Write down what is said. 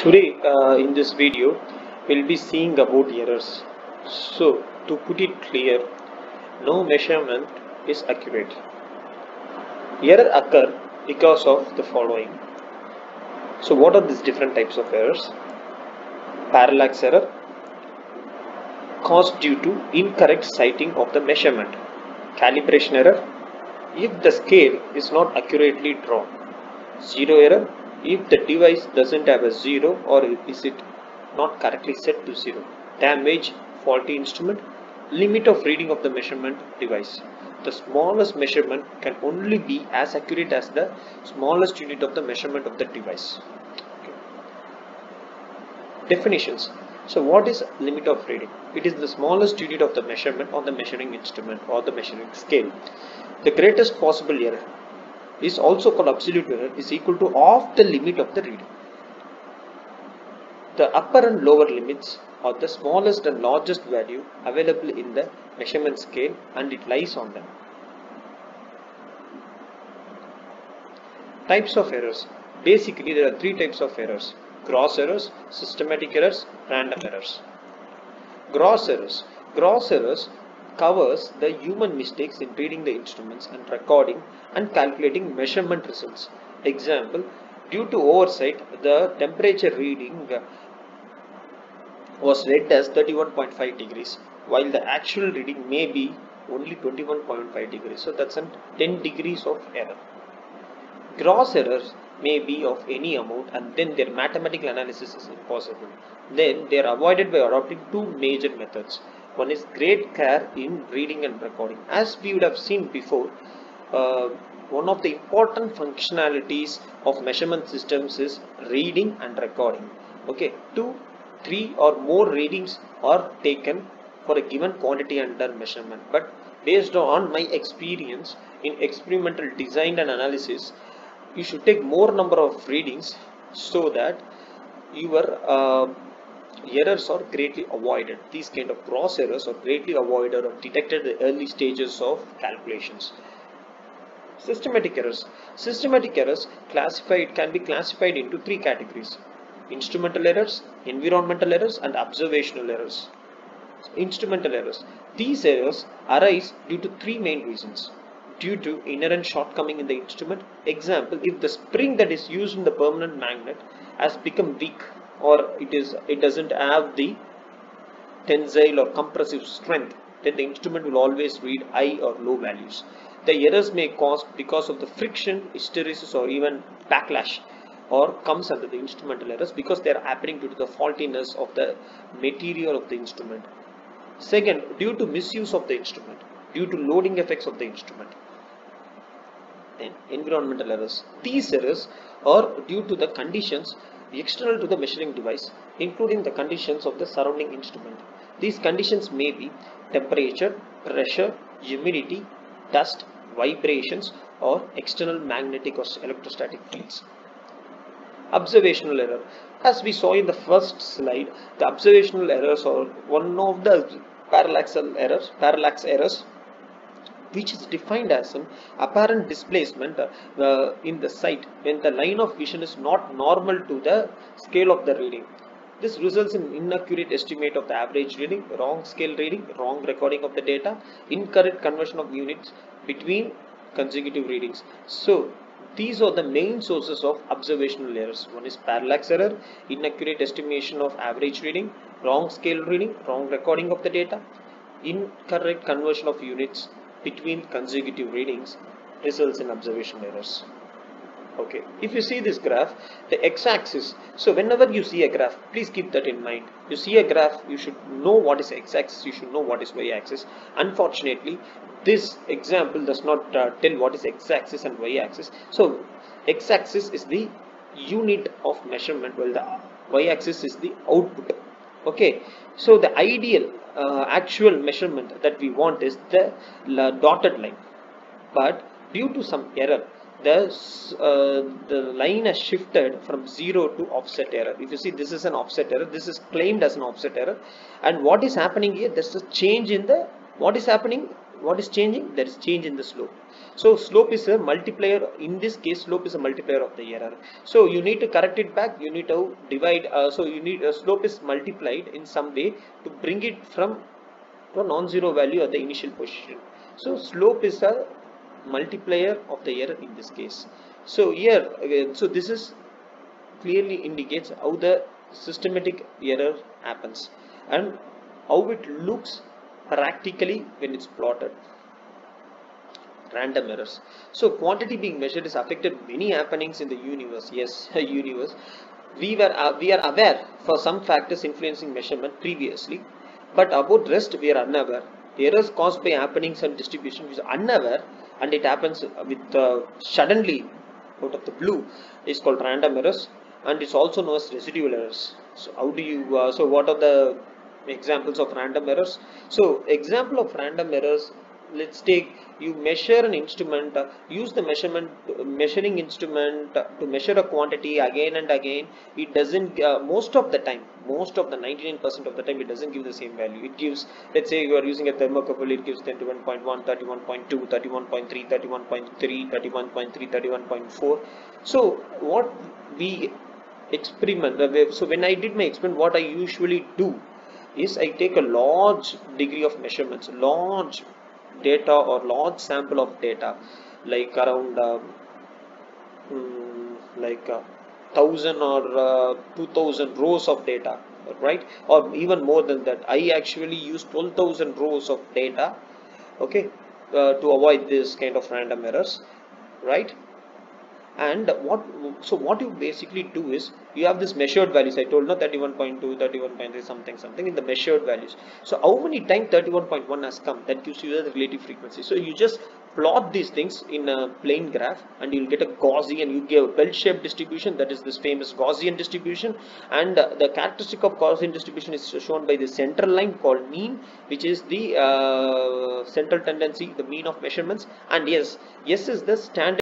Today, in this video, we'll be seeing about errors. So, to put it clear, no measurement is accurate. Error occur because of the following. So, what are these different types of errors? Parallax error caused due to incorrect sighting of the measurement. Calibration error if the scale is not accurately drawn. Zero error if the device doesn't have a zero or is it not correctly set to zero. Damage, faulty instrument, limit of reading of the measurement device. The smallest measurement can only be as accurate as the smallest unit of the measurement of the device. Okay. Definitions. So what is limit of reading? It is the smallest unit of the measurement on the measuring instrument or the measuring scale. The greatest possible error is also called absolute error is equal to half the limit of the reading. The upper and lower limits are the smallest and largest value available in the measurement scale and it lies on them. Types of errors. Basically there are three types of errors: gross errors, systematic errors, random errors. Gross errors. Gross errors covers the human mistakes in reading the instruments and recording and calculating measurement results. Example, due to oversight, the temperature reading was read as 31.5 degrees, while the actual reading may be only 21.5 degrees. So that's 10 degrees of error. Gross errors may be of any amount and then their mathematical analysis is impossible. Then they are avoided by adopting two major methods. One is great care in reading and recording. As we would have seen before, one of the important functionalities of measurement systems is reading and recording. Okay, 2, 3 or more readings are taken for a given quantity under measurement. But based on my experience in experimental design and analysis, you should take more number of readings so that your errors are greatly avoided. These kind of gross errors are greatly avoided or detected at the early stages of calculations. Systematic errors. Systematic errors can be classified into three categories: instrumental errors, environmental errors, and observational errors. Instrumental errors. These errors arise due to three main reasons. Due to inherent shortcoming in the instrument. Example, if the spring that is used in the permanent magnet has become weak or it doesn't have the tensile or compressive strength, then the instrument will always read high or low values. The errors may cause because of the friction, hysteresis, or even backlash, or comes under the instrumental errors because they are happening due to the faultiness of the material of the instrument. Second, due to misuse of the instrument, due to loading effects of the instrument. Then environmental errors. These errors are due to the conditions external to the measuring device, including the conditions of the surrounding instrument. These conditions may be temperature, pressure, humidity, dust, vibrations, or external magnetic or electrostatic fields. Observational error. As we saw in the first slide, the observational errors are one of the parallax errors, which is defined as an apparent displacement in the sight when the line of vision is not normal to the scale of the reading. This results in inaccurate estimate of the average reading, wrong scale reading, wrong recording of the data, incorrect conversion of units between consecutive readings. So these are the main sources of observational errors. One is parallax error, inaccurate estimation of average reading, wrong scale reading, wrong recording of the data, incorrect conversion of units between consecutive readings results in observational errors. Okay, if you see this graph, the x-axis, so whenever you see a graph, please keep that in mind. You see a graph, you should know what is x-axis, you should know what is y-axis. Unfortunately, this example does not tell what is x-axis and y-axis. So x-axis is the unit of measurement while the y-axis is the output. Okay, so the ideal actual measurement that we want is the dotted line, but due to some error the line has shifted from 0 to offset error. If you see, this is an offset error, this is claimed as an offset error, and what is happening here, there's a change in the what is happening, what is changing? There is change in the slope. So slope is a multiplier. In this case, slope is a multiplier of the error. So you need to correct it back. You need to divide. So you need slope is multiplied in some way to bring it from to a non-zero value at the initial position. So slope is a multiplier of the error in this case. So here, so this is clearly indicates how the systematic error happens and how it looks practically when it's plotted. Random errors. So quantity being measured is affected many happenings in the universe. Yes, universe. We are aware for some factors influencing measurement previously, but about rest we are unaware. Errors caused by happenings and distribution is unaware, and it happens with suddenly out of the blue is called random errors, and it's also known as residual errors. So how do you? So what are the examples of random errors? So example of random errors, let's take, you measure an instrument, use the measuring instrument to measure a quantity again and again. It doesn't most of the 99% of the time it doesn't give the same value. It gives, let's say you are using a thermocouple, it gives 31.1, 31.2, 31.3, 31.3, 31.3, 31.4. So what we experiment, so when I did my experiment, what I usually do is I take a large degree of measurements, large data or large sample of data, like around like 1000 or 2000 rows of data, right? Or even more than that. I actually use 12,000 rows of data, okay, to avoid this kind of random errors, right? And what you basically do is you have this measured values. I told, no, 31.2, 31.3, something in the measured values. So how many times 31.1 has come, that gives you the relative frequency. So you just plot these things in a plain graph and you'll get a Gaussian, you give a bell-shaped distribution, that is this famous Gaussian distribution. And the characteristic of Gaussian distribution is shown by the central line called mean, which is the central tendency, the mean of measurements. And yes is the standard